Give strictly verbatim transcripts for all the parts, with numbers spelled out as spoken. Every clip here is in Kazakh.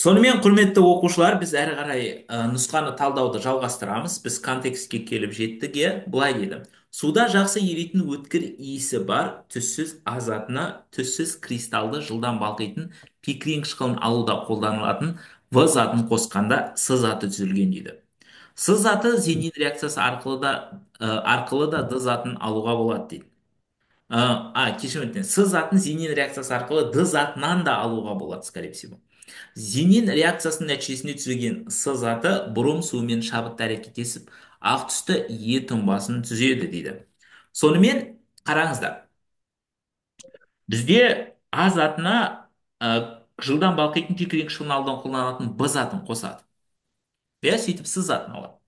Сонымен құрметті оқушылар, біз әрі қарай ә, нұсқаны талдауды жалғастырамыз. Біз контекстке келіп жеттік, е, былай дейді. Суда жақсы еритін өткір иісі бар түссіз азатына түссіз кристалды жылдам балқитын пикринг қышқылын алуда қолданылатын В затын қосқанда С заты түзілген дейді. С заты зенин реакциясы арқылы да ә, арқылы да Д затын алуға болады дейді. Ә, а, кешірім өтінемін. С затын зенин реакциясы арқылы Д затынан да алуға болады, скорее всего. Зенин реакциясының нәтижесінде түзілген С заты бром суымен шабытты әрекеттесіп, ақ түсті Е тұнбасын түзеді дейді. Сонымен қараңыздар, бізде А затына ә, жылдам балқитын пикринг қышқылын алудан қолданылатын Б затын қосады. Иә, сөйтіп С затын алады.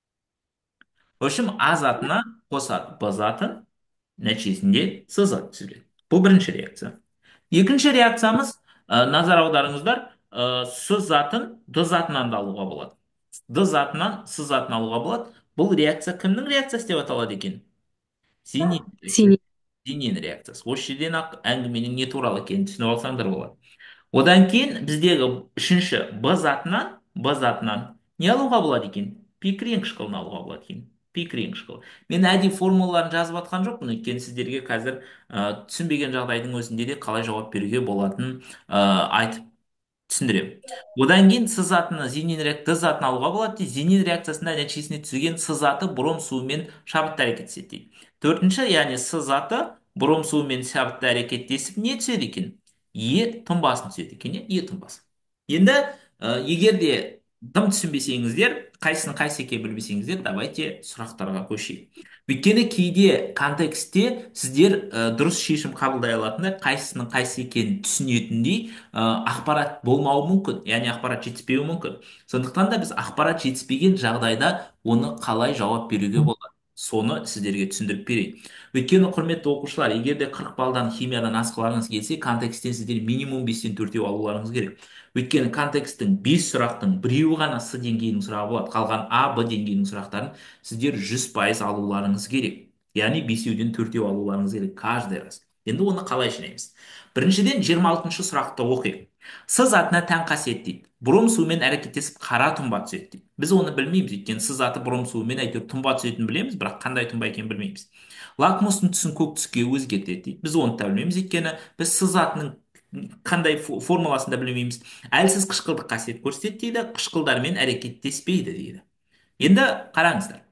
В общем, А затына қосады Б затын, нәтижесінде С заты түзіледі. Бұл бірінші реакция. Екінші реакциямыз, ә, назар аударыңыздар, ә, С затын Д затынан да алуға болады. Д затынан С затын алуға болады. Бұл реакция кімнің реакциясы деп аталады екен? Зенин реакциясы. Синий. Зенин реакциясы. Осы жерден ақ әңгіменің не туралы екенін түсініп алсаңдар болады. Одан кейін біздегі үшінші Б затынан, Б затынан не алуға болады екен? Пикринг қышқылын алуға болады екен. Пикринг қышқылы. Мен әдейі формулаларын жазып жатқан жоқпын, өйткені сіздерге қазір ә, түсінбеген жағдайдың өзінде де қалай жауап беруге болатынын ә, айтып түсіндіремін. Одан кейін С затына зенин реакция Д затын алуға болады дейді. Зенин реакциясында нәтижесінде түзілген С заты бром суымен шабытты әрекеттеседі дейді. Төртінші, яғни С заты бром суымен шабытты әрекеттесіп не түседі екен? Е тұнбасын түседі екен, е Е тұнбасы. Енді ә, егер де дым түсінбесеңіздер, қайсының қайсы екенін білмесеңіздер, давайте сұрақтарға көшейік. Өйткені кейде контекстте сіздер ә, дұрыс шешім қабылдай алатындай, қайсысының қайсы екенін түсінетіндей ә, ақпарат болмауы мүмкін, яғни ақпарат жетіспеуі мүмкін. Сондықтан да біз ақпарат жетіспеген жағдайда оны қалай жауап беруге болады, соны сіздерге түсіндіріп берейін. Өйткені құрметті оқушылар, егер де қырық балдан химиядан асқыларыңыз келсе, контексттен сіздер минимум бестен төртеу алуларыңыз керек. Өйткені контексттің бес сұрақтың біреуі ғана С деңгейінің сұрағы болады. Қалған А, Б деңгейінің сұрақтарын сіздер жүз пайыз алуларыңыз керек. Яғни бесеуден төртеу алуларыңыз керек каждый раз. Енді оны қалай жинаймыз? Біріншіден жиырма алтыншы сұрақты оқайық. С затына тән қасиет дейді. Бром суымен әрекеттесіп қара тұнба түседі дейді. Біз оны білмейміз, өйткені С заты бром суымен әйтеуір тұнба түсетінін білеміз, бірақ қандай тұнба екенін білмейміз. Лакмустың түсін көк түске өзгертеді дейді. Біз оны да білмейміз, өйткені біз С затының қандай формуласын да білмейміз. Әлсіз қышқылдық қасиет көрсетеді дейді, қышқылдармен әрекеттеспейді дейді. Енді қараңыздар.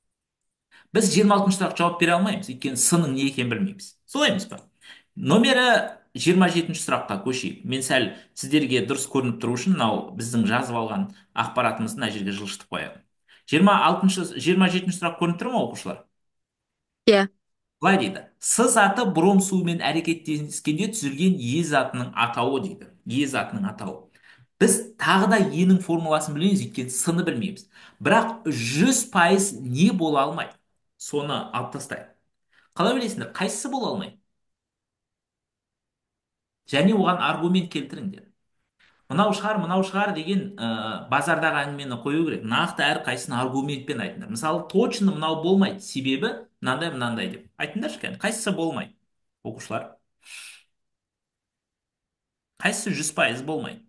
Біз жиырма алтыншы сұрақ жауап бере алмаймыз, өйткені С-ның не екенін білмейміз. Солай емес па? Номері жиырма жетінші сұраққа көшейік. Мен сәл сіздерге дұрыс көрініп тұру үшін мынау біздің жазып алған ақпаратымызды мына жерге жылжытып қояйық. жиырма алтыншы жиырма жетінші сұрақ көрініп тұр ма, оқушылар? Иә. Былай дейді. С заты бром суымен әрекеттескенде түзілген Е затының атауы дейді. Е затының атауы. Біз тағы да Е-нің формуласын білмейміз, өйткені С-ны білмейміз. Бірақ жүз пайыз не бола алмайды? Соны алып тастайық. Қалай білесіңдер? Қайсысы бола алмайды? Және оған аргумент келтіріңдер. Мынау шығар, мынау шығар деген ә, базардағы әңгімені қою керек. Нақты әрқайсысын аргументпен айтыңдар. Мысалы, точно мынау болмайды, себебі мынандай, мынандай деп. Айтыңдаршы кәне, қайсысы болмайды? Оқушылар, қайсысы жүз пайыз болмайды?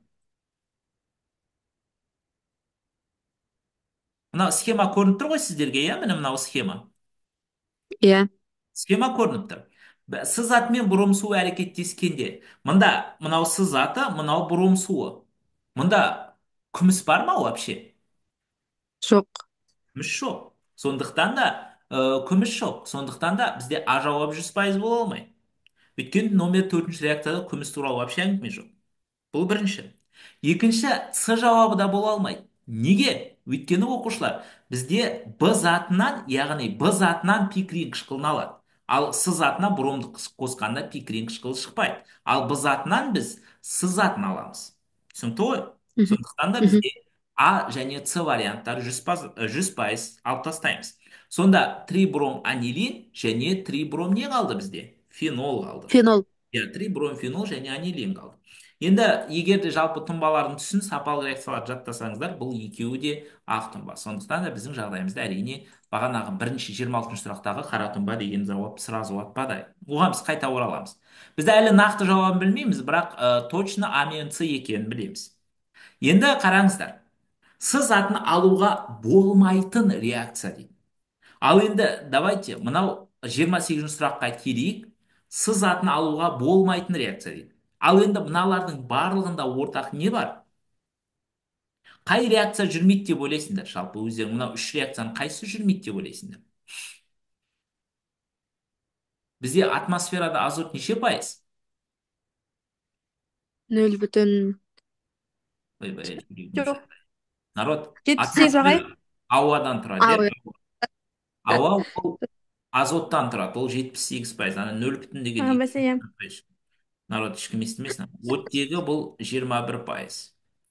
Мынау схема көрініп тұр ғой сіздерге, иә? Міне мынау схема. Иә. Схема көрініп тұр. Б- С затымен бром суы әрекеттескенде, мында мынау С заты, мынау бром суы. Мында күміс бар ма вообще? Жоқ. Күміс жоқ. Сондықтан да ә, күміс жоқ. Сондықтан да бізде А жауабы жүз пайыз бола алмайды. Өйткені номер төртінші реакцияда күміс туралы вообще әңгіме жоқ. Бұл бірінші. Екінші, С жауабы да бола алмайды. Неге? Өйткені оқушылар, бізде Б затынан, яғни Б затынан пикринг қышқылын алады. Ал С затына бромды қыс- қосқанда пикринг қышқылы шықпайды. Ал Б затынан біз С затын аламыз. Түсінікті ғой? Мгм. Сондықтан да Мгм. бізде А және С варианттары жүз пайыз жүз пайыз алып тастаймыз. Сонда трибром анилин және трибром не қалды бізде? Фенол қалды. Фенол. Иә, трибромфенол және анилин қалды. Енді егер де жалпы тұнбалардың түсін сапалық реакцияларды жаттасаңыздар, бұл екеуі де ақ тұнба. Сондықтан да біздің жағдайымызда әрине бағанағы бірінші жиырма алтыншы сұрақтағы қара тұнба деген жауап сразу атпады. Оған біз қайта ораламыз. Біз әлі нақты жауабын білмейміз, бірақ ә, точно А мен С екенін білеміз. Енді қараңыздар. С затын алуға болмайтын реакция дейді. Ал енді давайте мынау жиырма сегізінші сұраққа келейік. С затын алуға болмайтын реакция дейді. Ал енді мыналардың барлығында ортақ не бар? Қай реакция жүрмейді деп ойлайсыңдар? Жалпы өздерің мынау үш реакцияның қайсысы жүрмейді деп ойлайсыңдар? Бізде атмосферада азот неше пайыз? нөл бүтін Ойбай, жүрегім. жоқ Народ, жетпіс сегіз ағай. атмосфера ауадан тұрады, ау иә? Ауа ол азоттан тұрады, ол жетпіс сегіз пайыз. Ана нөл бүтін деген бәсе иә. екі пайыз. Народ, ешкім естімесін. Оттегі бұл жиырма бір пайыз.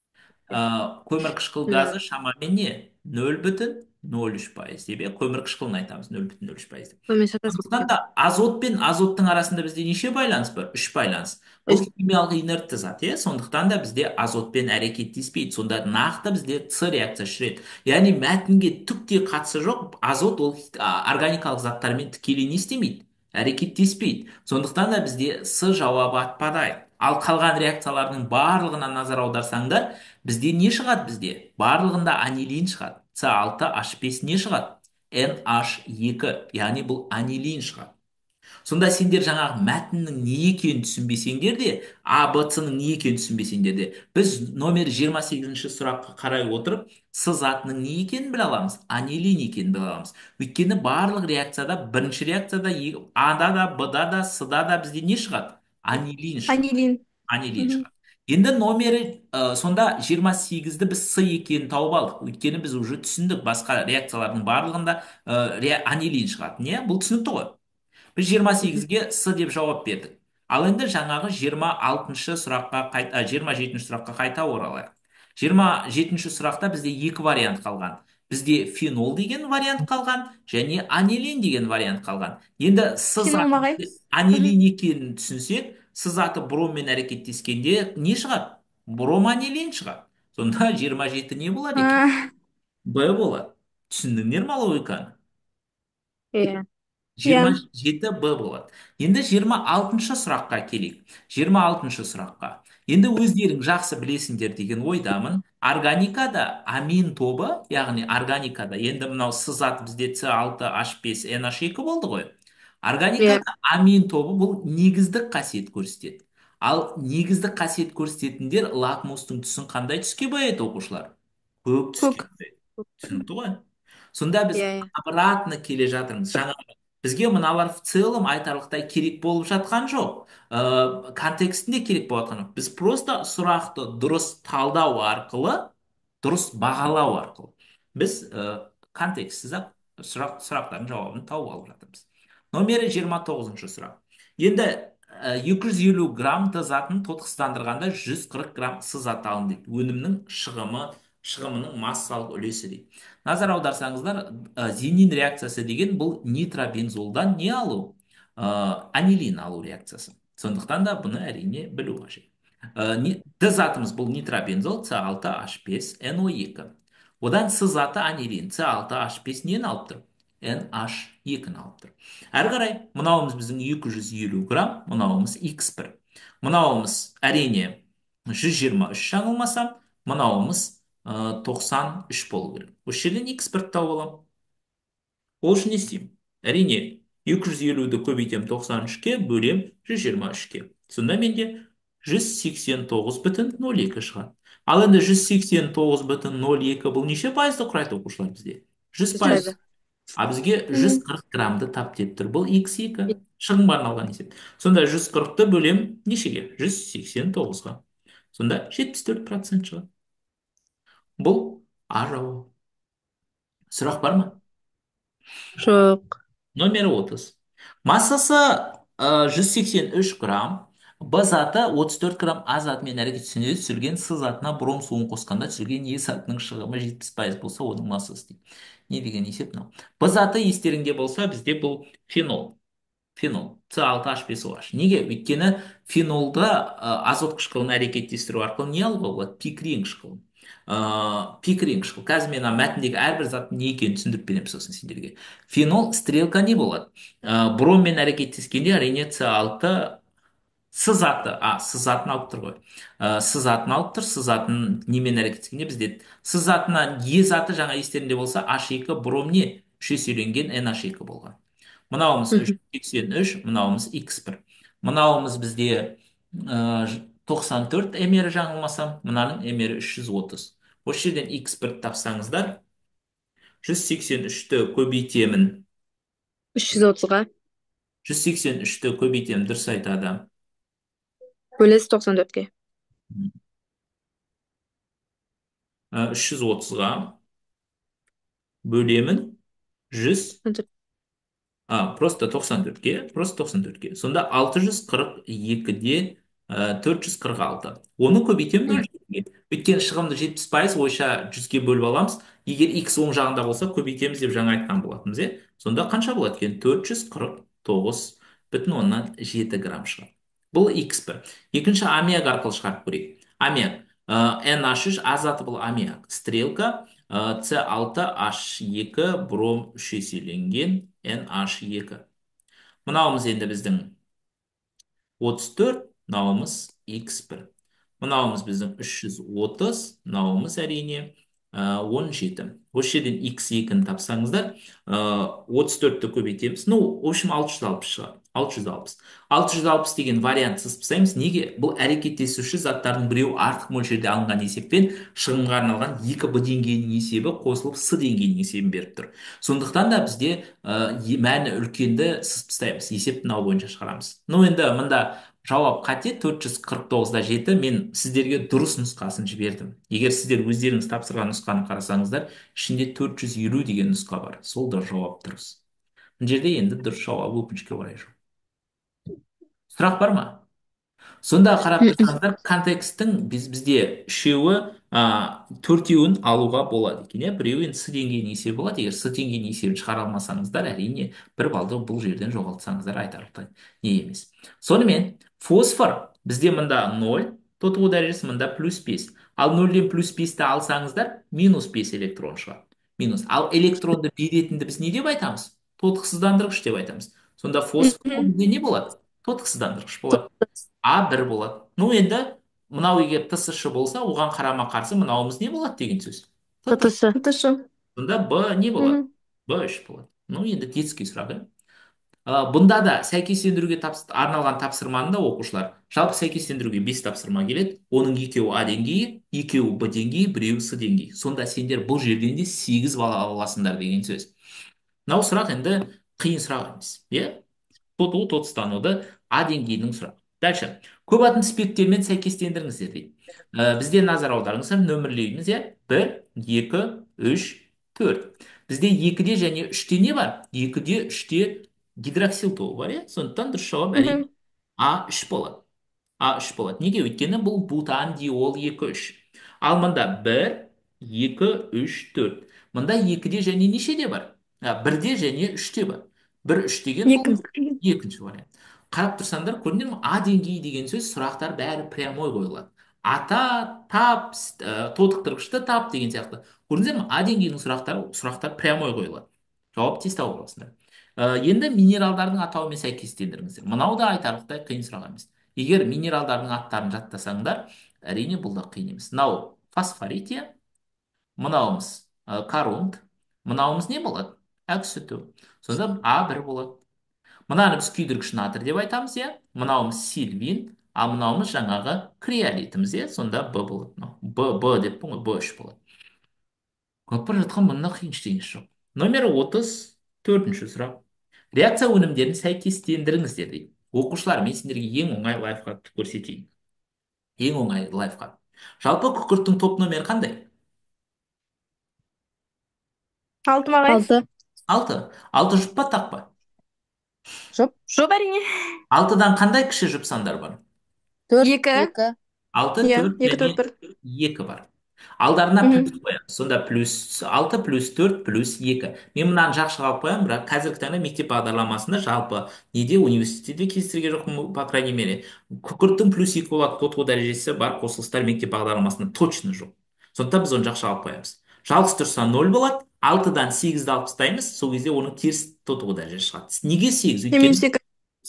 Ә, көмірқышқыл нөл газы шамамен не? нөл бүтін нөл үш пайыз деп, иә? Көмірқышқылын айтамыз, нөл бүтін нөл үш пайыз деп. сонымен шатасып Сондықтан кеткен. да азот пен азоттың арасында бізде неше байланыс бар? Үш байланыс. Бұл үш. химиялық инертті зат, иә? Сондықтан да бізде азотпен әрекеттеспейді. Сонда нақты бізде С реакциясы жүреді. Яғни мәтінге түк те қатысы жоқ. Азот ол а, органикалық заттармен тікелей не істемейді? Әрекеттеспейді. Сондықтан да бізде С жауабы атпадайды. Ал қалған реакциялардың барлығына назар аударсаңдар, бізде не шығады бізде? Барлығында анилин шығады. С алты H бес не шығады? Н H екі, яғни бұл анилин шығады. Сонда сендер жаңағы мәтіннің не екенін түсінбесеңдер де, А, Б, С-ның не екенін түсінбесеңдер де, біз номер жиырма сегізінші сұраққа қарай отырып, С затының не екенін біле аламыз, анилин екенін біле аламыз. Өйткені барлық реакцияда, бірінші реакцияда, А-да да, Б-да да, С-да да бізде не шығады? Анилин шығады. анилин. Анилин Мгм. шығады. Енді номері ә, сонда жиырма сегізді біз С екенін тауып алдық. Өйткені біз уже түсіндік басқа реакциялардың барлығында ә, ре- анилин шығады. Не? Бұл түсінікті ғой. Біз жиырма Мгм. сегізге С деп жауап бердік. Ал енді жаңағы жиырма алтыншы сұраққа қайта, жиырма жетінші сұраққа қайта оралайық. жиырма жетінші сұрақта бізде екі вариант қалған. Бізде фенол деген вариант қалған және анилин деген вариант қалған. Енді С фенол заты ағай. Мгм. анилин екенін түсінсек, С заты броммен әрекеттескенде не шығады? Броманилин шығады. Сонда жиырма жеті не болады екен? А, Б болады. Түсіндіңдер ме логиканы? иә. Иә. жиырма жеті Б болады. Енді жиырма алтыншы сұраққа келейік. жиырма алтыншы сұраққа. Енді өздерің жақсы білесіңдер деген ойдамын. Органикада амин тобы, яғни органикада, енді мынау С заты бізде С алты H бес N H екі болды ғой. Иә. Органикада амин тобы бұл негіздік қасиет көрсетеді. Ал негіздік қасиет көрсететіндер лакмустың түсін қандай түске бояйды оқушылар? Көк түске көк. бояйды. Түсінікті ғой? Сонда біз Иә, иә. обратно келе жатырмыз. Жаңа бізге мыналар в целом айтарлықтай керек болып жатқан жоқ. Ә, контекстінде керек болып жатқан жоқ. Біз просто сұрақты дұрыс талдау арқылы, дұрыс бағалау арқылы біз ә, контекстсіз ақ сұрақ, сұрақтардың жауабын тауып алып жатырмыз. Номері жиырма тоғызыншы сұрақ. Енді ә, екі жүз елу грамм Т затын тотықсыздандырғанда жүз қырық грамм С заты алынды дейді. Өнімнің шығымы, шығымының массалық үлесі дейді. Назар аударсаңыздар, ә, зенин реакциясы деген бұл нитробензолдан не алу? Ә, анилин алу реакциясы. Сондықтан да бұны әрине білу қажет. Ә, ни- Д затымыз бұл нитробензол С алты H бес N O екі. Одан С заты анилин С алты H бес нені алып тұр? Н H екіні алып тұр. Әрі қарай мынауымыз біздің екі жүз елу грамм, мынауымыз Х бір. Мынауымыз әрине жүз жиырма үш жаңылмасам, мынауымыз ә, тоқсан үш болу керек. Осы жерден икс бірді тауып аламын. Ол үшін не істеймін? Әрине, екі жүз елуді көбейтемін тоқсан үшке, бөлем жүз жиырма үшке. Сонда менде жүз сексен тоғыз бүтін нөл екі шығады. Ал енді жүз сексен тоғыз бүтін нөл екі бұл неше пайызды құрайды оқушылар бізде? жүз жүз пайыз. пайызы. А бізге жүз Мгм. қырық граммды тап деп тұр. Бұл икс екі. Шығынға арналған есеп. Сонда жүз қырықты бөлем нешеге? жүз сексен тоғызға. Сонда жетпіс төрт процент шығады. Бұл А жауабы. Сұрақ бар ма? жоқ. Номері отыз. Массасы ә, жүз сексен үш грамм, Б заты отыз төрт грамм А затымен әрекеттесуде түсірген С затына бром суын қосқанда түсірген Е затының шығымы жетпіс пайыз болса, оның массасы дейді. Не деген есеп мынау? Б заты естеріңде болса, бізде бұл фенол. Фенол. С алты H бес O H. Неге? Өйткені фенолды ә, азот қышқылын әрекеттестіру арқылы не алуға болады? Пикрин қышқылын. Ә, пикрин қышқыл. Қазір мен ана мәтіндегі әрбір заттың не екенін түсіндіріп беремін сосын сендерге. Фенол стрелка не болады? Ә, броммен әрекеттескенде әрине С алты с заты, а, с затын алып тұр ғой. Ә, с затын алып тұр, с затын немен әрекеттескенде бізде с затынан е заты жаңа естерінде болса аш екі бром не? үш еселенген эн аш екі болған. Мынауымыз үш Мгм. жүз сексен үш, мынауымыз икс бір. Мынауымыз бізде ә, тоқсан төрт эмері жаңылмасам, мынаның эмері үш жүз отыз. Осы жерден икс бірді тапсаңыздар, жүз сексен үшті көбейтемін. үш жүз отызға жүз сексен үшті көбейтемін, дұрыс айтады. бөлесі тоқсан төртке. Ә, үш жүз отызға бөлемін жүз, а, просто тоқсан төртке, просто тоқсан төртке. Сонда алты жүз қырық екіде ә, төрт жүз қырық алты. Оны көбейтемін нөл жетіге. Өйткені шығымды жетпіс пайыз ойша жүзге бөліп аламыз. Егер x оң жағында болса көбейтеміз деп жаңа айтқан болатынбыз, е? Сонда қанша болады екен? төрт жүз қырық тоғыз бүтін оннан жеті грамм шығады. Бұл икс бір. Екінші аммиак арқылы шығарып көрейік. Аммиак. Ә, эн аш үш азаты бұл аммиак. Стрелка. Ә, с алты аш екі бром үш еселенген эн аш екі. Мынауымыз енді біздің отыз төрт, мынауымыз икс бір. Мынауымыз біздің үш жүз отыз, мынауымыз әрине ә, он жеті. Осы жерден икс екіні тапсаңыздар, ә, отыз төртті көбейтеміз. Ну, в общем, алты жүз алпыс шығады. алты жүз алпыс. алты жүз алпыс деген вариантсыз пысаймыз. Неге? Бұл әрекеттесуші заттардың біреуі артық мөлшерде алынған есеппен шығынға арналған екі б деңгейінің есебі қосылып с деңгейінің есебін беріп тұр. Сондықтан да бізде ә, е- мәні үлкенді сыз пыстаймыз. Есепті мынау бойынша шығарамыз. Ну, енді мында жауап қате, төрт жүз қырық тоғызда жеті. Мен сіздерге дұрыс нұсқасын жібердім. Егер сіздер өздеріңіз тапсырған нұсқаны қарасаңыздар, ішінде төрт жүз елу деген нұсқа бар. Сол да жауап дұрыс. Мына жерде енді дұрыс жауап өкінішке орай жоқ. Сұрақ бар ма? Сонда қарап Мгм. тұрсаңыздар, контексттің біз, бізде үшеуі, а, төртеуін алуға болады екен, иә? Біреуі енді с деңгейінің есебі болады. Егер с деңгейінің есебін шығара алмасаңыздар, әрине бір балды бұл жерден жоғалтсаңыздар айтарлықтай не емес. Сонымен фосфор бізде мында нөл, тотығу дәрежесі мында плюс бес. Ал нөлден плюс бесті алсаңыздар, минус бес электрон шығады. Минус. Ал электронды беретінді біз не деп айтамыз? Тотықсыздандырғыш деп айтамыз. Сонда фосфор ол Мгм. бізде не болады? Тотықсыздандырғыш болады. а бір болады. Ну енді мынау егер тсш болса, оған қарама қарсы мынауымыз не болады деген сөз? ттш. ТТШ. Наташа. Сонда б не болады? Мгм. б үш болады. Ну енді детский сұрақ, иә? А, бұнда да сәйкестендіруге тапс- арналған тапсырманы да оқушылар жалпы сәйкестендіруге бес тапсырма келеді. Оның екеуі а деңгейі, екеуі б деңгейі, біреуі с деңгейі. Сонда сендер бұл жерден де сегіз бала ала аласыңдар деген сөз. Мынау сұрақ енді қиын сұрақ емес, иә? Тотығу тотыстануды а деңгейінің сұрағы. Дальше. Көп атын спектермен сәйкестендіріңіздер дейді. Ә, бізде назар аударыңыздар, нөмірлейміз, иә? бір, екі, үш, төрт. Бізде екіде және үште не бар? екіде, үште гидроксил тобы бар, иә? Сондықтан дұрыс жауап әрине Мгм. а үш болады. а үш болады. Неге? Өйткені бұл бутан диол екі үш. Ал мында бір, екі, үш, төрт. Мында екіде және нешеде бар? А, бірде және үште бар. бір, үш деген бұл Екінші. екінші вариант. Қарап тұрсаңдар, көрдіңдер ме? А деңгейі деген сөз сұрақтар бәрі прямой қойылады. Ата, тап, с- ә, тотықтырғышты тап деген сияқты. Көрдіңіздер ме? А деңгейінің сұрақтары, сұрақтар прямой қойылады. Жауап тез тауып аласыңдар. Ә, енді минералдардың атауымен сәйкестендіріңіздер. Мынау да айтарлықтай қиын сұрақ емес. Егер минералдардың аттарын жаттасаңдар, әрине бұл да қиын емес. Мынау фосфорит, иә? Мынауымыз ә, корунд, мынауымыз не болады? Окситу. Сонда а бір болады. Мынаны біз күйдіргіш натрий деп айтамыз, иә? Мынауымыз сильвин, а мынауымыз жаңағы криолитіміз, иә? Сонда б болады. Мынау б, б деп ғой, б үш болады. Көп бара жатқан мында қиын ештеңесі жоқ. Номер отыз төртінші сұрақ. Реакция өнімдерін сәйкестендіріңіздер дейді. Оқушылар, мен сендерге ең оңай лайфхакты көрсетейін. Ең оңай лайфхак. Жалпы күкірттің топ номері қандай? Алты ма ғайып? алты. Алты. Алты жұп па, тақ па? Жұп. Жоқ әрине. Алтыдан қандай кіші жұп сандар бар? төрт. Екі. екі. Алты, Иә, төрт екі, және төрт, бір. екі бар. Алдарына Мгм. плюс қоямыз. Сонда плюс алты, плюс төрт, плюс екі. Мен мынаны жақшыға алып қоямын, бірақ қазіргі таңда мектеп бағдарламасында жалпы неде университетте кездестірген жоқпын, по крайней мере. Күкірттің плюс екі болады, тотығу дәрежесі бар қосылыстар мектеп бағдарламасында точно жоқ. Сондықтан біз оны жақшыға алып қоямыз. Жалғыз тұрса нөл болады. алтыдан сегізді алып тастаймыз, сол кезде оның теріс тотығу дәрежесі шығады. Неге сегіз? Е, Өйткені минус екі.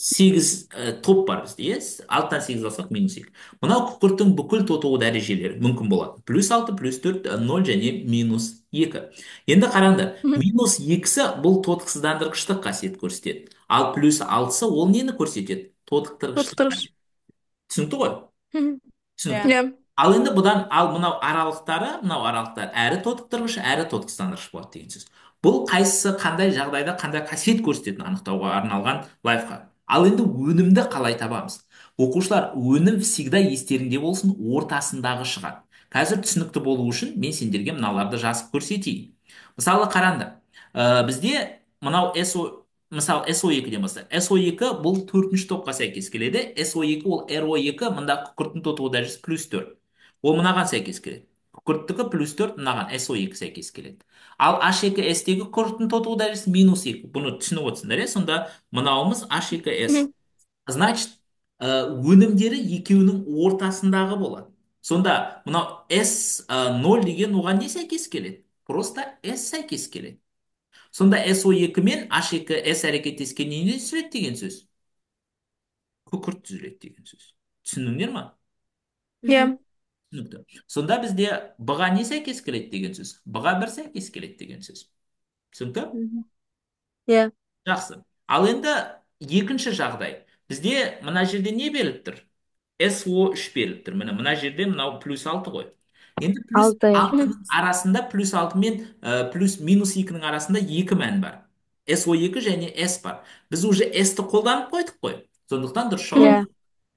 сегіз ә, топ бар бізде, иә? Алттан сегіз алсақ минус екі. Мынау күкірттің бүкіл тотығу дәрежелері мүмкін болады. Плюс алты, плюс төрт, нөл және минус екі. Енді қараңдар, Мгм. минус екісі бұл тотықсыздандырғыштық қасиет көрсетеді. Ал плюс алтысы ол нені көрсетеді? Тотықтырғыштық. Тотықтырғыш. Түсінікті ғой? Мгм. Түсінікті. Иә. Ал енді бұдан ал мынау аралықтары, мынау аралықтар әрі тотықтырғыш, әрі тотықсыздандырғыш болады деген сөз. Бұл қайсысы қандай жағдайда қандай қасиет көрсететінін анықтауға арналған лайфхак. Ал енді өнімді қалай табамыз? Оқушылар, өнім всегда естеріңде болсын, ортасындағы шығады. Қазір түсінікті болу үшін мен сендерге мыналарды жазып көрсетейін. Мысалы қараңдар, ә, бізде мынау СО мысалы эс о екіден бастайық. эс о екі бұл төртінші топқа сәйкес келеді. эс о екі ол эр о екі, мында күкірттің тотығу дәрежесі плюс төрт. Ол мынаған сәйкес келеді. Күкірттікі плюс төрт, мынаған эс о екі сәйкес келеді. Ал аш екі эстегі күкірттің тотығу дәрежесі минус екі. Бұны түсініп отырсыңдар, иә? Сонда мынауымыз аш екі эс. Мгм. Значит, ә, өнімдері екеуінің ортасындағы болады. Сонда мынау эс нөл деген оған не сәйкес келеді? Просто S сәйкес келеді. Сонда эс о екі мен аш екі эс әрекеттескеннен не түзіледі деген сөз? Күкірт түзіледі деген сөз. Түсіндіңдер ма? Иә. Мгм. Түсінікті. Сонда бізде б-ға не сәйкес келеді деген сөз? б-ға бір сәйкес келеді деген сөз. Түсінікті? Мгм. Иә. Жақсы. Ал енді екінші жағдай. Бізде мына жерде не беріліп тұр? эс о үш беріліп тұр. Міне мына жерде мынау плюс алты ғой. Енді плюс Алты, иә. Мгм. алтының арасында плюс алты мен ә, плюс минус екінің арасында екі мән бар. эс о екі және S бар. Біз уже S-ті қолданып қойдық қой. Сондықтан дұрыс жауап Иә.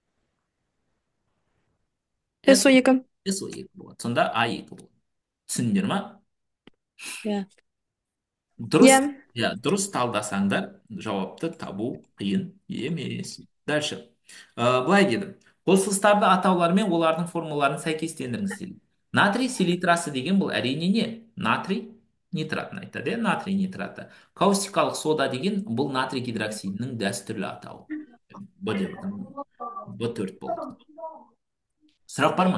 S, эс о екі. эс о екі болады. Сонда а екі болады. Түсіндіңдер ма? Иә. Дұрыс, Иә. иә, дұрыс талдасаңдар жауапты табу қиын емес. Дальше. Ә, былай дедім. Қосылыстарды атаулары мен олардың формулаларын сәйкестендіріңіз деді. Натрий селитрасы деген бұл әрине не? Натрий нитратын айтады, иә? Натрий нитраты. Каустикалық сода деген бұл натрий гидроксидінің дәстүрлі атауы. Б деп аталады. б төрт болады. Сұрақ бар ма?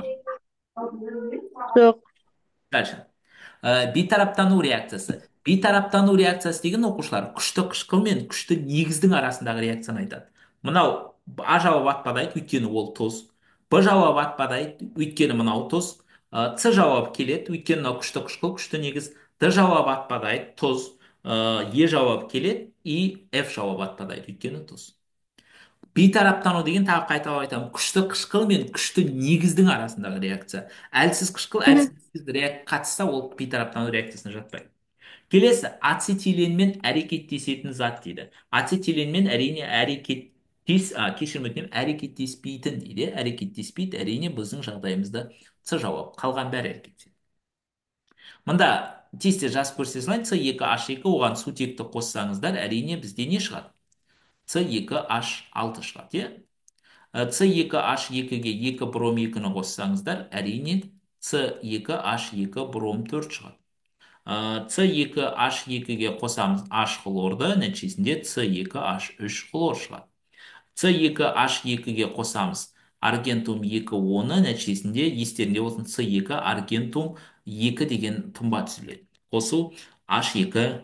Жоқ. Дальше. Ә, бейтараптану реакциясы. Бейтараптану реакциясы деген оқушылар күшті қышқыл мен күшті негіздің арасындағы реакцияны айтады. Мынау А жауап атпадайды, өйткені ол тұз. Б жауап атпадайды, өйткені мынау тұз. Ә, С жауап келеді, өйткені мынау күшті қышқыл, күшті негіз. Д жауап атпадайды, тұз. Ә, Е жауап келеді, и Ф жауап атпадайды, өйткені тұз. Бейтараптану деген тағы қайталап айтамын, күшті қышқыл мен күшті негіздің арасындағы реакция. Әлсіз қышқыл, Мгм. әлсіз негіз реак- қатысса, ол бейтараптану реакциясына жатпайды. Келесі, ацетиленмен әрекеттесетін зат дейді. Ацетиленмен әрине әрекеттес, а, кешірім өтінемін, әрекеттеспейтін дейді. Әрекеттеспейді, әрине біздің жағдайымызда С жауап. Қалған бәрі әрекеттеседі. Мында тесте жазып көрсете салайын, С екі H екі, оған сутекті қоссаңыздар, әрине бізде не шығады? С екі H алты шығады, иә? С екі H екіге екі бром екіні қоссаңыздар, әрине С екі H екі бром төрт шығады. Ә, С екі H екіге қосамыз H хлорды, нәтижесінде С екі H үш хлор шығады. С екі H екіге қосамыз аргентум екі оны, нәтижесінде естерінде болсын С екі аргентум екі деген тұнба түзіледі. Қосу H екі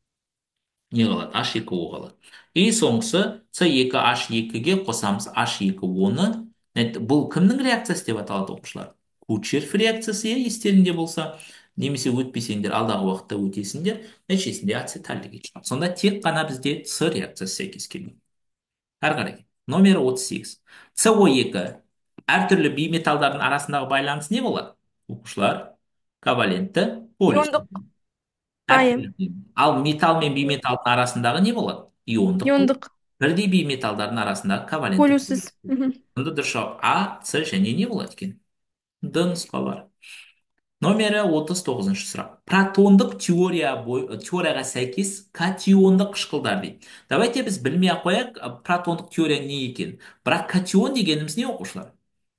не қалады? H екі O қалады. И соңғысы С екі H екіге қосамыз H екі оны. Нәт- Бұл кімнің реакциясы деп аталады оқушылар? Кучеров реакциясы, иә, естерінде болса. Немесе өтпесеңдер, алдағы уақытта өтесіңдер. Нәтижесінде ацетальдегид шығады. Сонда тек қана бізде С реакциясы сәйкес келмейді. Әрі қарай. Номер отыз сегіз. С о екі әртүрлі бейметалдардың арасындағы байланыс не болады? Оқушылар, ковалентті полюс. Иондық. А, иә. Әртүрлі. Ал металл мен бейметалдың арасындағы не болады? Иондық болады. Иондық. Бірдей бейметалдардың арасындағы ковалентті полюс. Полюссіз. Мгм. Сонда дұрыс жауап А, С және не болады екен? Д нұсқалар. Номері отыз тоғызыншы сұрақ. Протондық теория бой, теорияға сәйкес катиондық қышқылдар дейді. Давайте біз білмей ақ қояйық, а, протондық теория не екен. Бірақ катион дегеніміз не, оқушылар?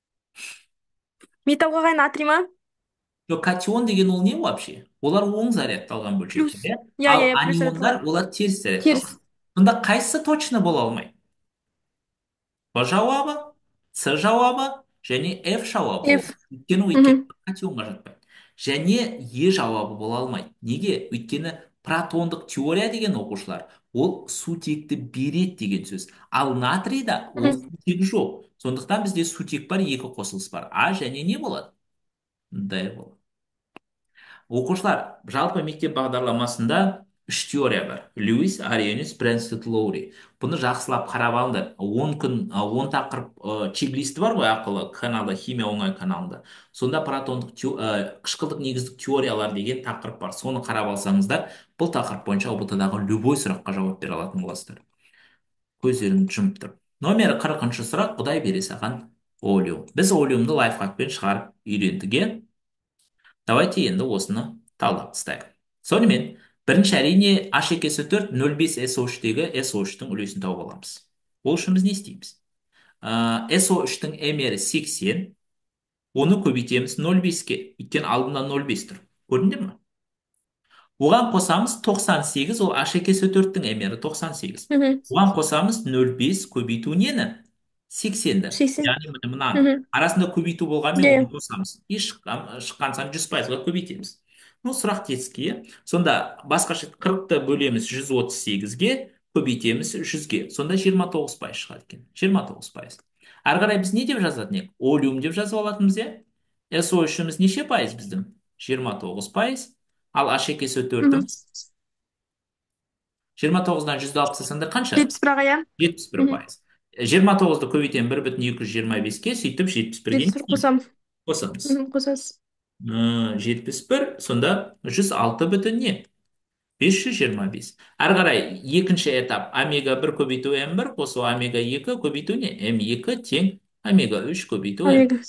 Металлға қай натрий ма? Жоқ, катион деген ол не вообще? Олар оң зарядталған Плюс. бөлшектер, иә? Иә, Ал иә, плюс аниондар зарядталған. олар теріс зарядталған. Теріс. Сонда қайсысы точно бола алмайды? Б жауабы, С жауабы және Ф жауабы ол. F. Өйткені өйткені Мгм. катионға жатпайды. Және Е жауабы бола алмайды. Неге? Өйткені протондық теория деген, оқушылар, ол сутекті береді деген сөз. Ал натрийда ол Мгм. сутек жоқ. Сондықтан бізде сутек бар, екі қосылыс бар. А және не болады? Д болады. Оқушылар, жалпы мектеп бағдарламасында үш теория бар: Льюис, Ариенис, Брэнстед, Лоури. Бұны жақсылап қарап алыңдар. он күн, а, он тақырып, ә, чек-листі бар ғой ақылы каналда, химия оңай каналында. Сонда протондық те- ә, қышқылдық негіздік теориялар деген тақырып бар. Соны қарап алсаңыздар, бұл тақырып бойынша ұбт дағы любой сұраққа жауап бере алатын боласыздар. Көздеріңді жұмып тұрып. Номері қырқыншы сұрақ: Құдай бере саған олеум. Біз олеумды лайфхакпен шығарып үйрендік, иә? Давайте енді осыны талдап тастайық. Сонымен, бірінші әрине H екі S төрт нөл бес S O үштегі S O үштің үлесін тауып аламыз. Ол үшін біз не істейміз? Ә, S O үштің мрі сексен, оны көбейтеміз нөл беске. Өйткені алдында нөл бес тұр. Көрдіңдер ме? Оған қосамыз тоқсан сегіз, ол H екі S төрттің мрі тоқсан сегіз. Мгм. Оған қосамыз нөл бес көбейту нені? сексенді. сексен. Яғни міне мынаны. Мгм. Арасында көбейту болғанмен Иә. оны қосамыз. И шыққан, шыққан сан жүз пайызға көбейтеміз. Ну, сұрақ тесікке, иә. Сонда басқаша қырықты бөлеміз жүз отыз сегізге, көбейтеміз жүзге. Сонда жиырма тоғыз пайыз шығады екен. жиырма тоғыз пайыз. Ары қарай біз не деп жазатын едік? Олеум деп жазып алатынбыз, иә. S O үшіміз неше пайыз біздің? жиырма тоғыз пайыз. Ал H екі S Мгм. төртіміз жиырма тоғыздан жүзді алып тастасаңдар қанша? жетпіс бір иә. жетпіс бір Мгм. пайыз. жиырма тоғызды көбейтемін бір бүтін екі жүз жиырма беске, сөйтіп жетпіс бірге жетпіс бір қосамын. қосамыз. Мгм. Қосасыз. Ә, жетпіс бір, сонда жүз алты бүтін не? бес жүз жиырма бес. Ары қарай екінші этап: омега бір көбейту м бір қосу омега екі көбейту не? м екі тең омега үш көбейту м. Омега.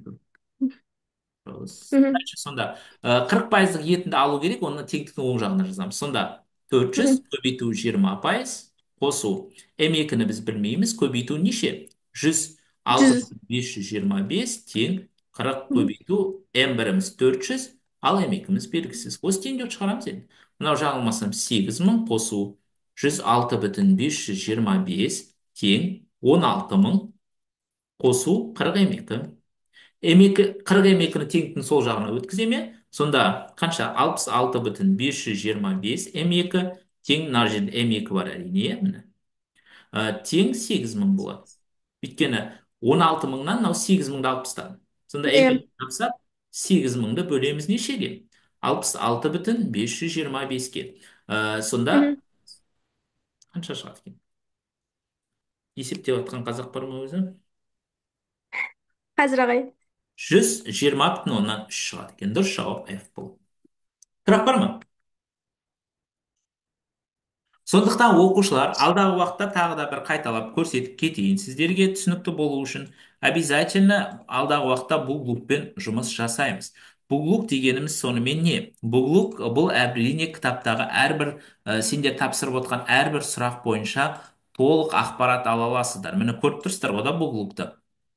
Мгм. Дальше сонда ә, қырық пайыздық етінді алу керек, оны теңдіктің оң жағына жазамыз. Сонда төрт жүз Мгм. көбейту жиырма пайыз қосу м екіні біз білмейміз, көбейту неше? жүз алты жүз. бүтін бес жүз жиырма бес тең қырық Мгм. көбейту м біріміз төрт жүз, ал м екіміз белгісіз. Осы теңдеуді шығарамыз енді. Мынау жаңылмасам сегіз мың қосу жүз алты бүтін бес жүз жиырма бес тең он алты мың қосу қырық м екі. м екі, қырық м екіні теңдіктің сол жағына өткіземін, иә? Сонда қанша? алпыс алты бүтін бес жүз жиырма бес м екі тең, мына жерде м екі бар әрине, иә, міне. Ә, тең сегіз мың болады. Өйткені он алты мыңнан мынау сегіз мыңды алып тастадым. Сонда м Иә. екі тапсақ, сегіз мыңды бөлеміз нешеге? алпыс алты бүтін бес жүз жиырма беске. Ә, сонда Мгм. қанша шығады екен? Есептеп жатқан қазақ бар ма өзі? Қазір ағай. жүз жиырма бүтін оннан үш шығады екен. Дұрыс жауап F бұл. Сұрақ бар ма? Сондықтан оқушылар, алдағы уақытта тағы да бір қайталап көрсетіп кетейін сіздерге түсінікті болу үшін, обязательно алдағы уақытта бұл блокпен жұмыс жасаймыз. Бұл блок дегеніміз сонымен не? Бұл блок бұл әрине кітаптағы әрбір ә, сендер тапсырып отқан әрбір сұрақ бойынша толық ақпарат ала аласыздар. Міне көріп тұрсыздар ғой да бұл блокты.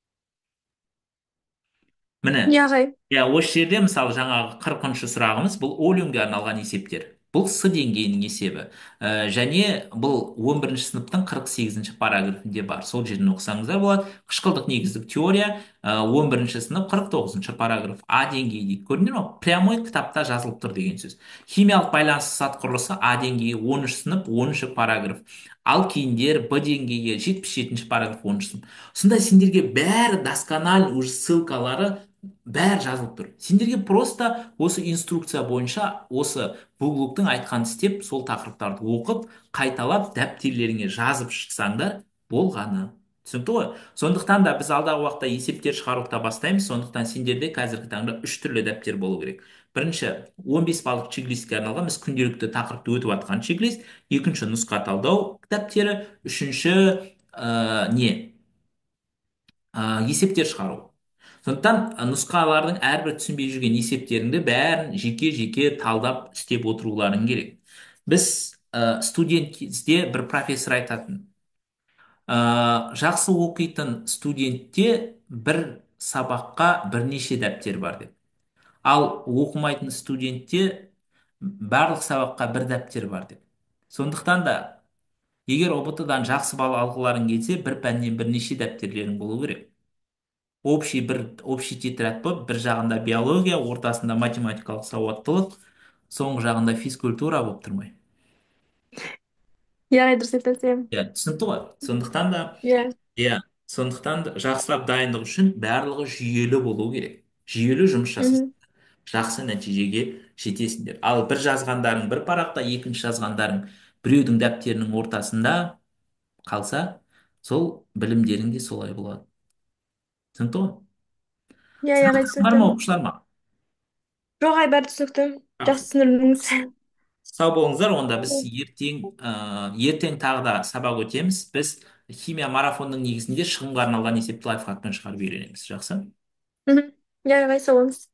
Міне, Иә ағай. иә, осы жерде мысалы жаңағы қырқыншы сұрағымыз бұл олиумге арналған есептер. Бұл с деңгейінің есебі. Ә, және бұл он бірінші сыныптың қырық сегізінші параграфінде бар. Сол жерден оқысаңыздар болады. Қышқылдық негіздік теория, ә, он бірінші сынып қырық тоғызыншы параграф. А деңгейі дейді. Көрдіңдер ме? Прямой кітапта жазылып тұр деген сөз. Химиялық байланыс сат құрылысы А деңгейі оныншы сынып оныншы параграф. Алкиндер Б деңгейі жетпіс жетінші параграф оныншы сынып. Сонда сендерге бәрі досконально уже ссылкалары бәрі жазылып тұр. Сендерге просто осы инструкция бойынша осы Гуглуктың айтқанын істеп, сол тақырыптарды оқып, қайталап, дәптерлеріңе жазып шықсаңдар болғаны. Түсінікті ғой? Сондықтан да біз алдағы уақытта есептер шығаруды да бастаймыз. Сондықтан сендерде қазіргі таңда үш түрлі дәптер болу керек. Бірінші, он бес баллық чек-листке арналған біз күнделікті тақырыпты өтіп жатқан чек-лист. Екінші, нұсқа талдау дәптері. Үшінші, ә, не? Ә, есептер шығару. Сондықтан ә, нұсқалардың әрбір түсінбей жүрген есептеріңді бәрін жеке-жеке талдап істеп отыруларың керек. Біз ә, студент кезде бір профессор айтатын: ә, жақсы оқитын студентте бір сабаққа бірнеше дәптер бар деп. Ал оқымайтын студентте барлық сабаққа бір дәптер бар деп. Сондықтан да егер ұбт-дан жақсы балл алғыларың келсе, бір пәннен бірнеше дәптерлерің болу керек. Общий бір общий тетрадь болып, бір жағында биология, ортасында математикалық сауаттылық, соңғы жағында физкультура болып тұрмай. иә ағай дұрыс айтасыз иә. Иә, түсінікті ғой. Сондықтан да, Иә. иә, сондықтан да жақсылап дайындық үшін барлығы жүйелі болу керек. Жүйелі жұмыс жасасын, Мгм. жақсы нәтижеге жетесіңдер. Ал бір жазғандарың бір парақта, екінші жазғандарың біреудің дәптерінің ортасында қалса, сол білімдерің де солай болады. Түсінікті ғой? Иә иә ағай Сұрақтарың бар түсінікті. ма, оқушылар ма? Жоқ ағай бәрі түсінікті. Жақсы. Жақсы түсіндірдіңіз. Сау болыңыздар, онда біз ертең, ә, ертең тағы да сабақ өтеміз. Біз химия марафонның негізінде шығынға арналған есепті лайфхакпен шығарып үйренеміз. Жақсы? Мгм. Иә ағай сау болыңыз.